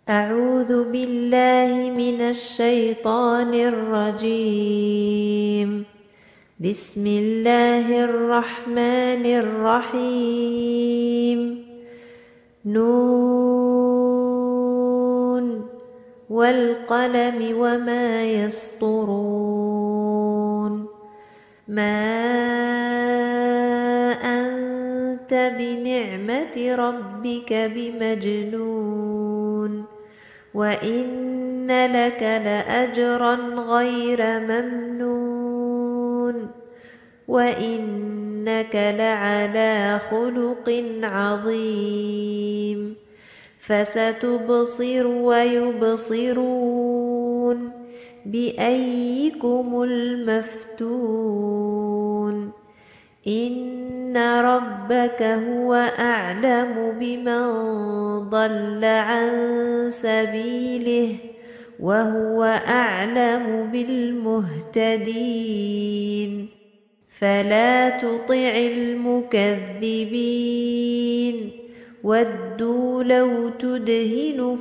أعوذ بالله من الشيطان الرجيم. بسم الله الرحمن الرحيم. نون والقلم وما يسطرون. ما أنت بنعمة ربك بمجنون وإن لك لأجرا غير ممنون وإنك لعلى خلق عظيم. فستبصر ويبصرون بأيكم المفتون. إن ربك هو أعلم بمن ضل عن سبيله وهو أعلم بالمهتدين. فلا تطع المكذبين ودوا لو تدهن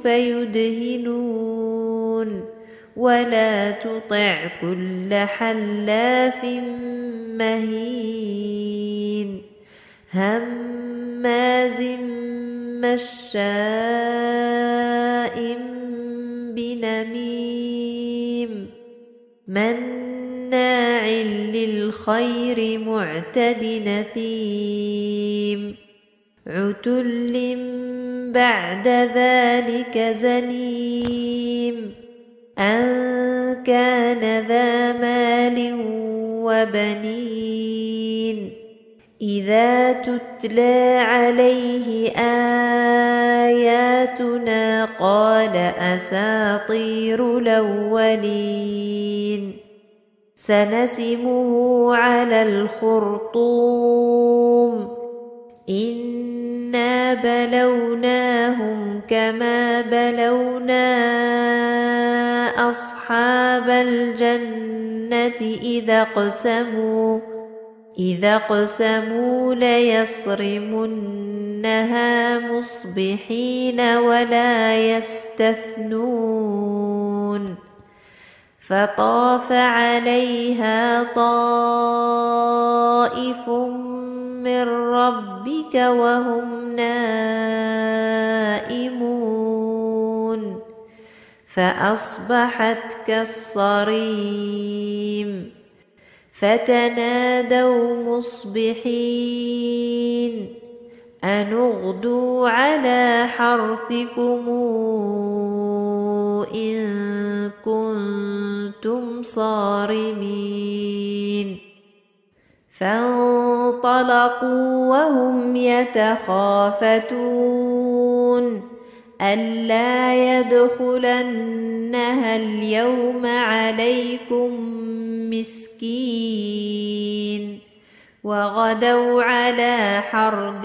فيدهنون ولا تطع كل حلاف مهين هماز مشاء بنميم مناع للخير معتد نثيم عتل بعد ذلك زنيم أن كان ذا مال وبنين إذا تتلى عليه آياتنا قال أساطير الأولين. سنسمه على الخرطوم. إنا بلوناهم كما بلونا أصحاب الجنة إذا اقسموا ليصرمنها مصبحين ولا يستثنون. فطاف عليها طائف من ربك وهم نائمون فأصبحت كالصريم. فتنادوا مصبحين أن اغدوا على حرثكم إن كنتم صارمين. فانطلقوا وهم يتخافتون ألا يدخلنها اليوم عليكم مسكين وغدوا على حرد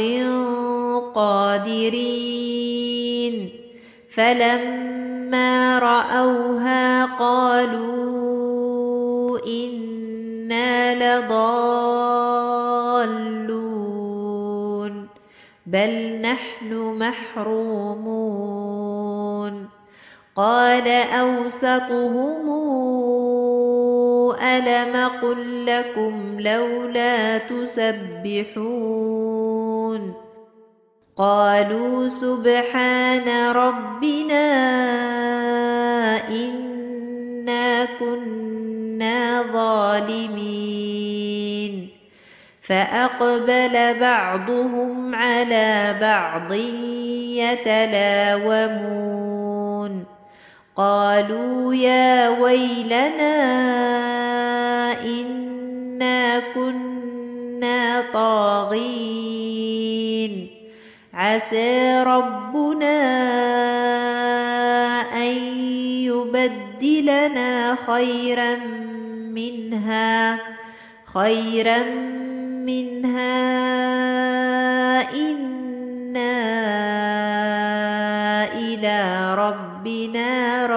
قادرين. فلما رأوها قالوا إنا لضالون بل نحن محرومون. قال أوسطهم ألم قل لكم لولا تسبحون قالوا سبحان ربنا إنا كنا ظالمين. فأقبل بعضهم على بعض يتلاومون قالوا يا ويلنا إنا كنا طاغين عسى ربنا أن يبدلنا خيرا منها إنا إلى ربنا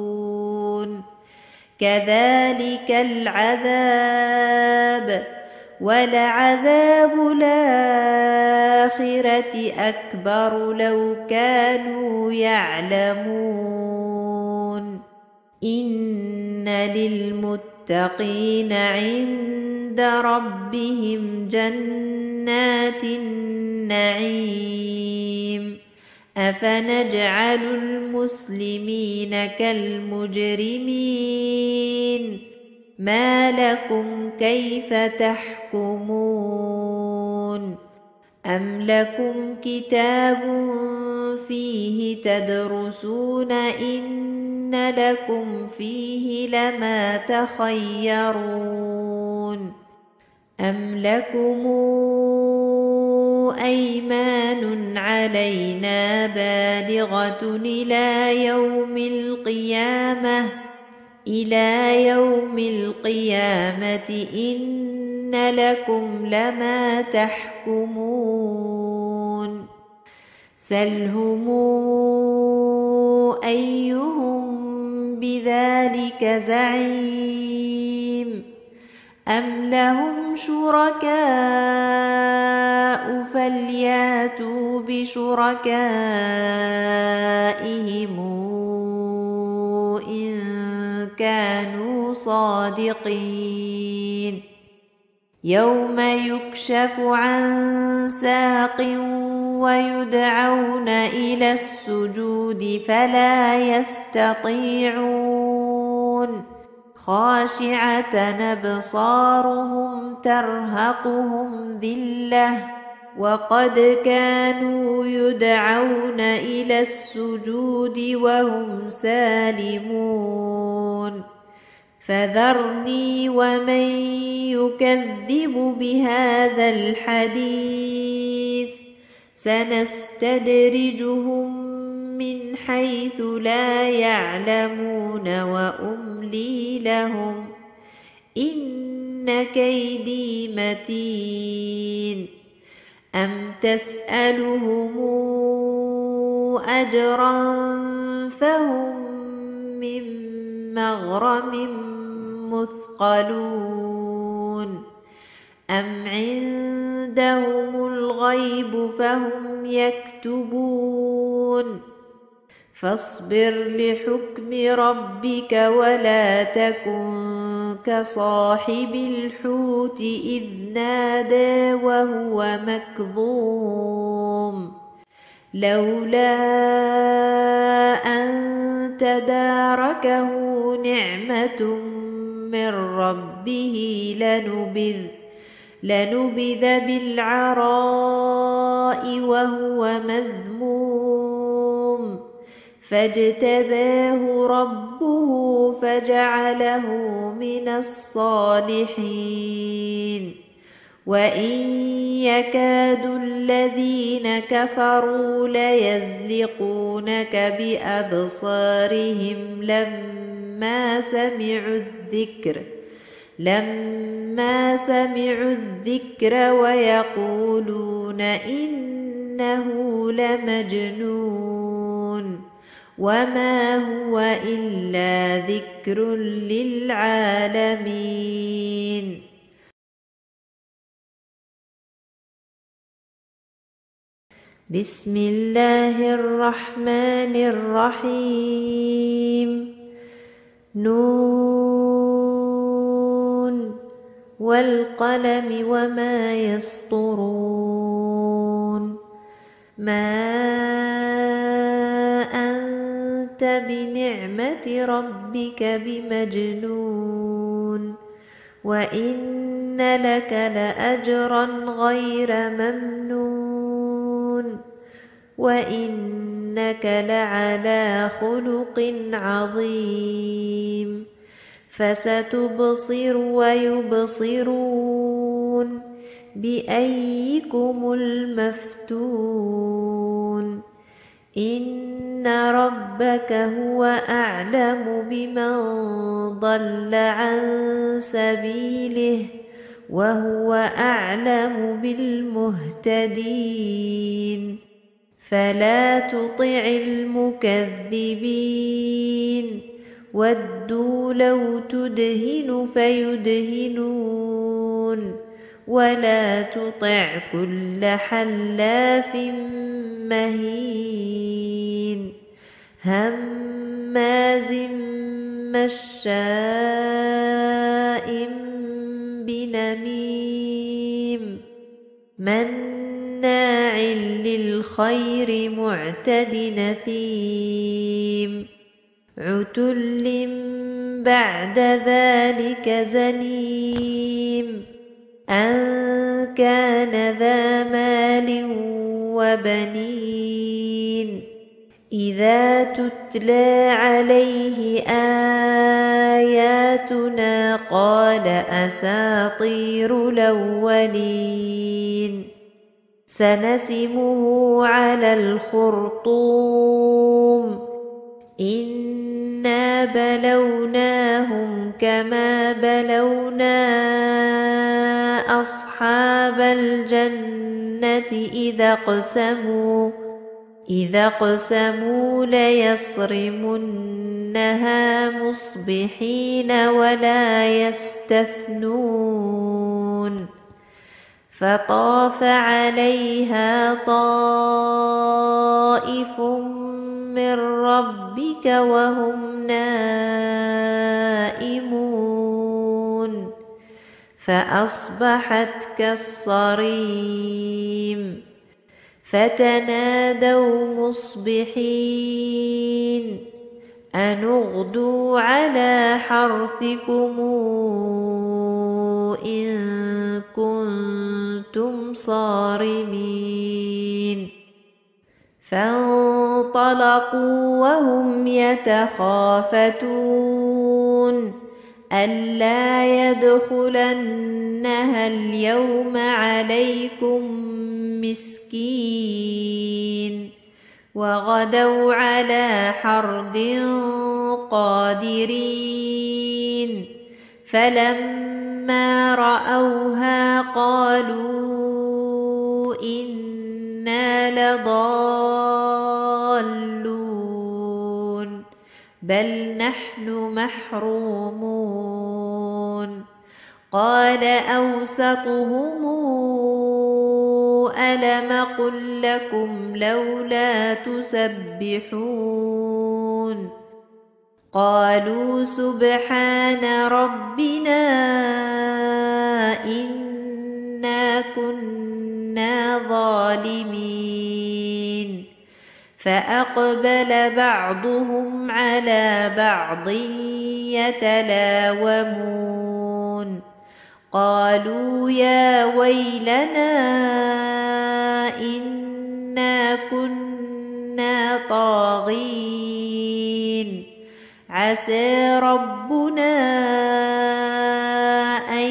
راغبون. كذلك العذاب ولعذاب الآخرة أكبر لو كانوا يعلمون إن للمتقين عند ربهم جنات النعيم أفنجعل المسلمين كالمجرمين ما لكم كيف تحكمون أم لكم كتاب فيه تدرسون إن لكم فيه لما تخيرون أم لكم أيمان علينا بالغة إلى يوم القيامة إن لكم لما تحكمون سلهم أيهم بذلك زعيم أم لهم شركاء فلياتوا بشركائهم إن كانوا صادقين يوم يكشف عن ساق ويدعون إلى السجود فلا يستطيعون خاشعة أبصارهم ترهقهم ذلة وقد كانوا يدعون إلى السجود وهم سالمون فذرني ومن يكذب بهذا الحديث سنستدرجهم من حيث لا يعلمون وأملي لهم إن كيدي متين أم تسألهم أجرا فهم من مغرم مثقلون أم عندهم الغيب فهم يكتبون فاصبر لحكم ربك ولا تكن كصاحب الحوت إذ نادى وهو مكظوم لولا أن تداركه نعمة من ربه لنبذ بالعراء وهو مذموم فاجتباه ربه فجعله من الصالحين وإن يكاد الذين كفروا ليزلقونك بأبصارهم لما سمعوا الذكر ويقولون إنه لمجنون وما هو إلا ذكر للعالمين بسم الله الرحمن الرحيم نون والقلم وما يسطرون ما أنت بنعمة ربك بمجنون وإن لك لأجرا غير ممنون وإنك لعلى خلق عظيم فستبصر ويبصرون بأيكم المفتون إن ربك هو أعلم بمن ضل عن سبيله وهو أعلم بالمهتدين فلا تطع المكذبين ودوا لو تدهن فيدهنون ولا تطع كل حلاف مهين هماز مشاء بنميم مناع للخير معتد نثيم عتل بعد ذلك زنيم أن كان ذا مال وبنين إذا تتلى عليه آياتنا قال أساطير الأولين سنسمه على الخرطوم إنا بلوناهم كما بلونا أصحاب الجنة إذا اقسموا ليصرمنها مصبحين ولا يستثنون فطاف عليها طائف من ربك وهم نائمون فأصبحت كالصريم فتنادوا مصبحين أن اغدوا على حرثكم إن كنتم صارمين فانطلقوا وهم يتخافتون ألا يدخلنها اليوم عليكم مسكين وغدوا على حرد قادرين فلما رأوها قالوا إنا لضالون بل نحن محرومون قال أوسطهم ألم قل لكم لولا تسبحون قالوا سبحان ربنا إنا كنا ظالمين فأقبل بعضهم على بعض يتلاومون قالوا يا ويلنا إنا كنا طاغين عسى ربنا أن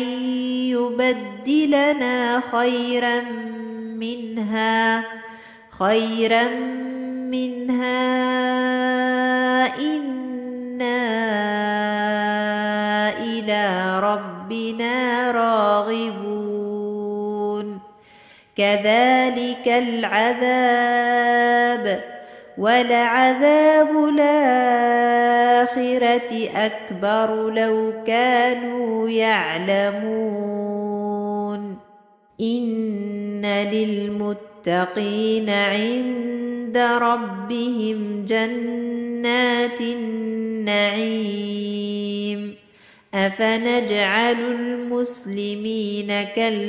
يبدلنا خيرا منها إنا إلى ربنا راغبون كذلك العذاب ولعذاب الآخرة أكبر لو كانوا يعلمون إن للمتقين عند ربهم جنات النعيم أفنجعل المسلمين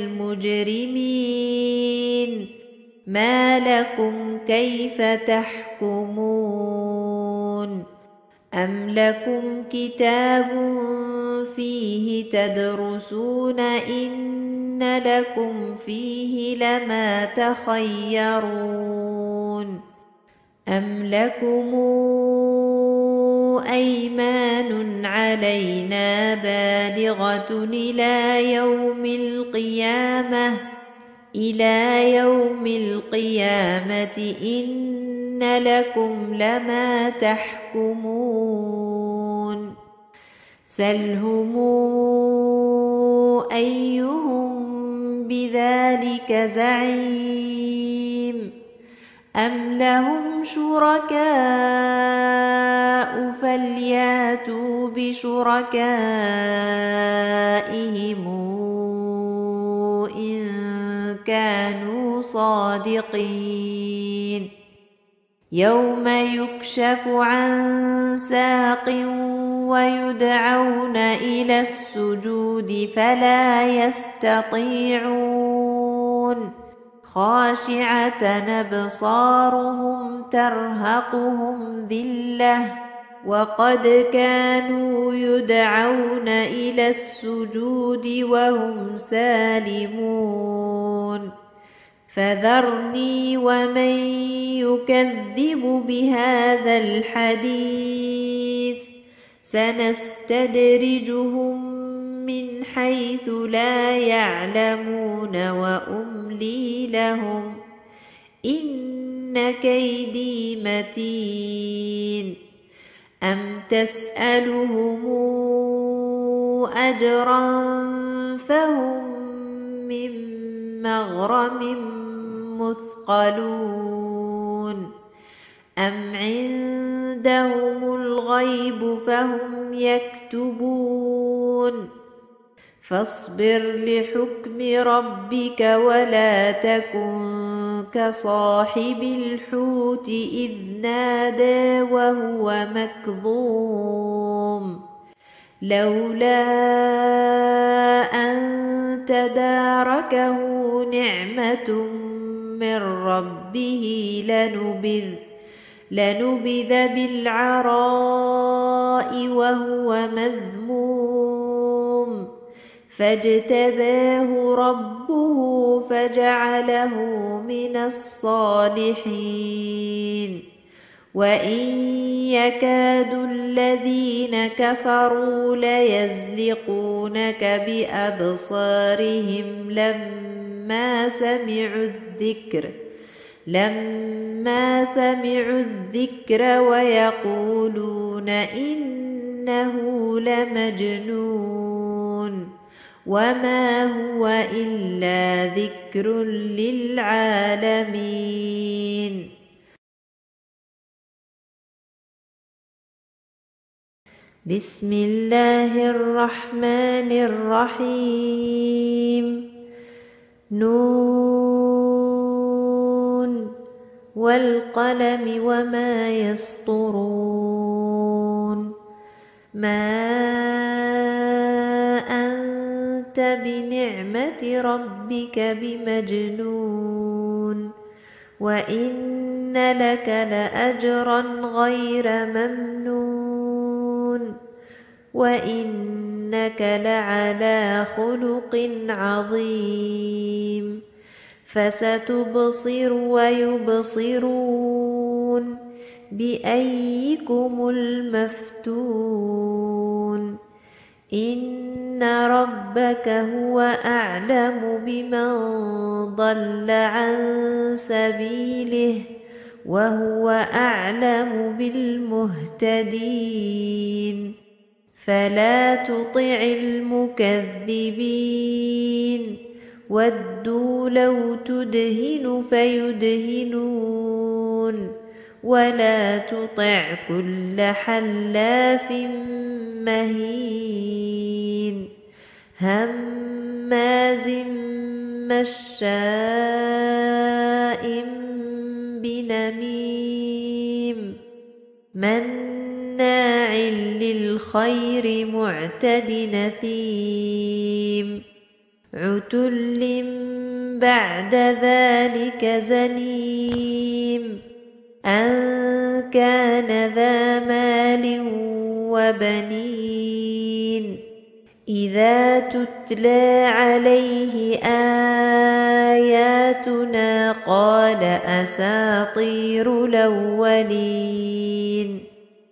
كالمجرمين ما لكم كيف تحكمون أم لكم كتاب فيه تدرسون إن لكم فيه لما تخيرون أم لكم أيمان علينا بالغة إلى يوم القيامة إن لكم لما تحكمون سلهم أيهم بذلك زعيم أم لهم شركاء فلياتوا بشركائهم كانوا صادقين يوم يكشف عن ساق ويدعون إلى السجود فلا يستطيعون خاشعة أبصارهم ترهقهم ذلة وقد كانوا يدعون إلى السجود وهم سالمون فذرني ومن يكذب بهذا الحديث سنستدرجهم من حيث لا يعلمون وأملي لهم إن كيدي متين أم تسألهم أجرا فهم من مغرم مثقلون أم عندهم الغيب فهم يكتبون فاصبر لحكم ربك ولا تكن كصاحب الحوت إذ نادى وهو مكظوم لولا أن تداركه نعمة من ربه لنبذ بالعراء وهو مذموم فاجتباه ربه فجعله من الصالحين وإن يكاد الذين كفروا ليزلقونك بأبصارهم لما سمعوا الذكر ويقولون إنه لمجنون وما هو إلا ذكر للعالمين بسم الله الرحمن الرحيم نون والقلم وما يسطرون ما أنت بنعمة ربك بمجنون وإن لك لأجرا غير ممنون وإنك لعلى خلق عظيم فستبصر ويبصرون بأيكم المفتون إن ربك هو أعلم بمن ضل عن سبيله وهو أعلم بالمهتدين فلا تطع المكذبين ودوا لو تدهن فيدهنون ولا تطع كل حلاف مهين هماز مشاء بنميم مناع للخير معتد نثيم عتل بعد ذلك زنيم أن كان ذا مال وبنين إذا تتلى عليه آياتنا قال أساطير الأولين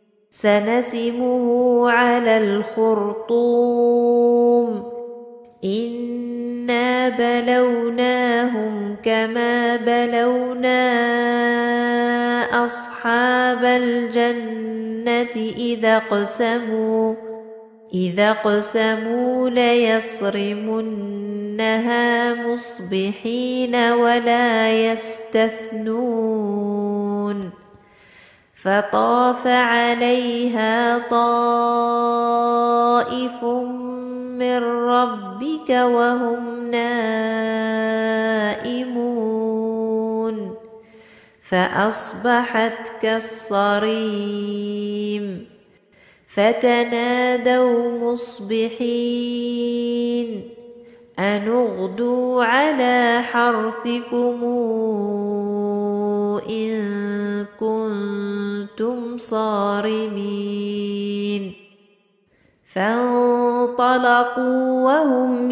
سنسمه على الخرطوم إنا بلوناهم كما بلونا أصحاب الجنة إذا اقسموا ليصرمنها مصبحين ولا يستثنون فطاف عليها طائف من ربك وهم نائمون فأصبحت كالصريم فتنادوا مصبحين أن اغدوا على حرثكم إن كنتم صارمين فانطلقوا وهم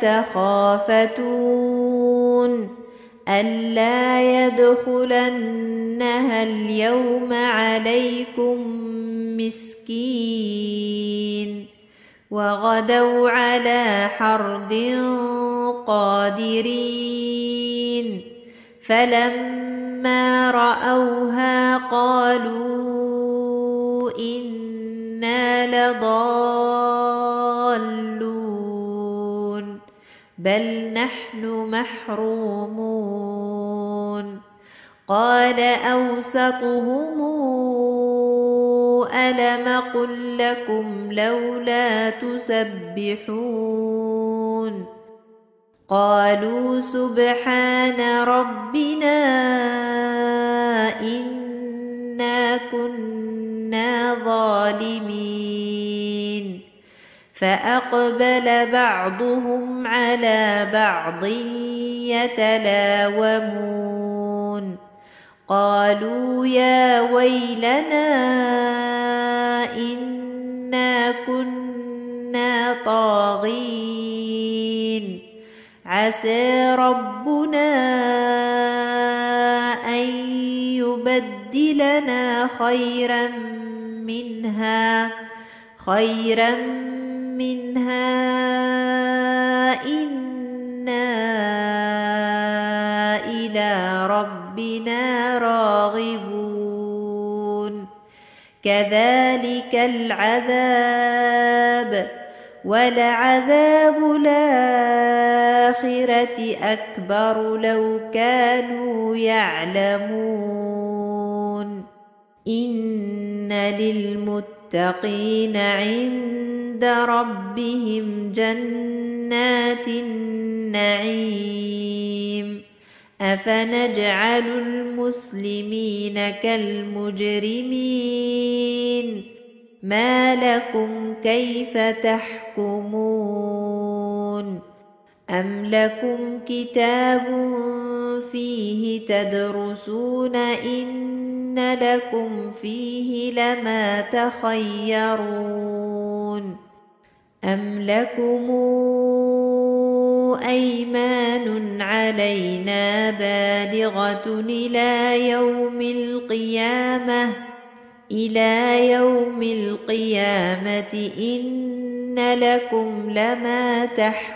يتخافتون ألا يدخلنها اليوم عليكم مسكين وغدوا على حرد قادرين فلما رأوها قالوا إنا لضالون بل نحن محرومون قال أوسطهم ألم قل لكم لولا تسبحون قالوا سبحان ربنا إنا كنا ظالمين فأقبل بعضهم على بعض يتلاومون قالوا يا ويلنا إنا كنا طاغين عسى ربنا أن يبدلنا خيرا منها إنا إلى ربنا راغبون كذلك العذاب ولعذاب الآخرة أكبر لو كانوا يعلمون إن للمتقين عند ربهم جنات النعيم أفنجعل المسلمين كالمجرمين ما لكم كيف تحكمون أم لكم كتاب فيه تدرسون إن لكم فيه لما تخيرون أم لكم أيمان علينا بالغة إلى يوم القيامة إن لكم لما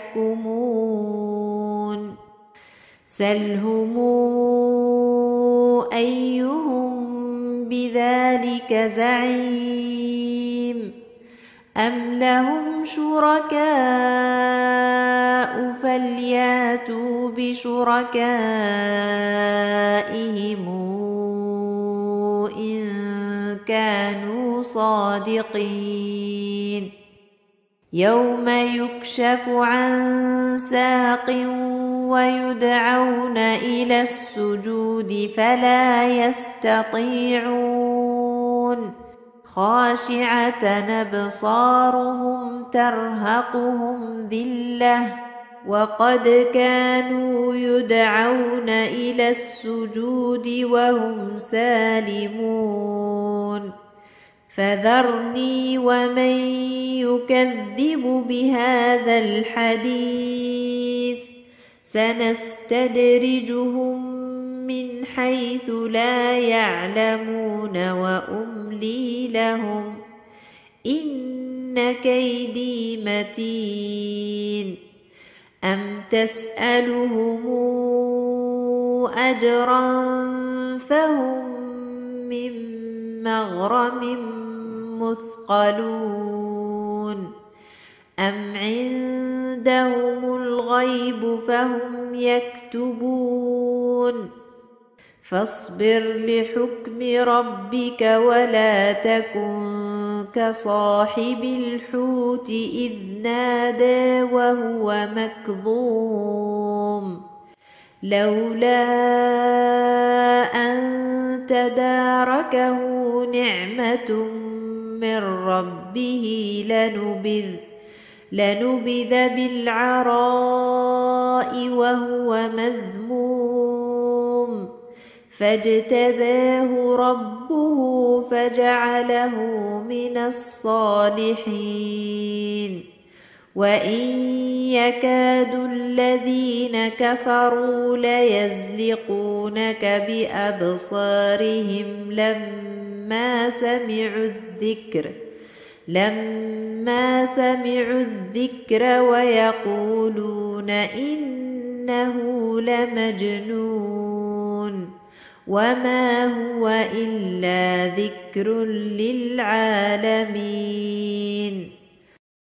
تحكمون سلهم أيهم بذلك زعيم أم لهم شركاء فلياتوا بشركائهم إن كانوا صادقين يوم يكشف عن ساق ويدعون إلى السجود فلا يستطيعون خاشعة أبصارهم ترهقهم ذلة وقد كانوا يدعون إلى السجود وهم سالمون فذرني ومن يكذب بهذا الحديث سنستدرجهم من حيث لا يعلمون وأملي لهم إن كيدي متين أم تسألهم أجرا فهم من مغرم مثقلون أم عندهم الغيب فهم يكتبون فاصبر لحكم ربك ولا تكن كصاحب الحوت إذ نادى وهو مكظوم لولا أن تداركه نعمة من ربه لنبذ بالعراء وهو مذموم فاجتباه ربه فجعله من الصالحين وإن يكاد الذين كفروا ليزلقونك بأبصارهم لما سمعوا الذكر ويقولون إنه لمجنون وما هو إلا ذكر للعالمين